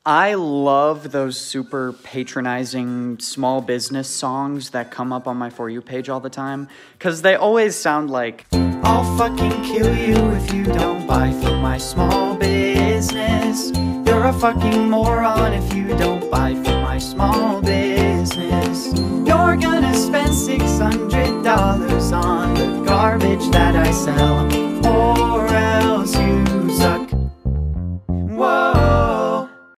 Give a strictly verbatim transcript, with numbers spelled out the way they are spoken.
I love those super patronizing small business songs that come up on my For You page all the time, because they always sound like, I'll fucking kill you if you don't buy from my small business. You're a fucking moron if you don't buy from my small business. You're gonna spend six hundred dollars on the garbage that I sell. Or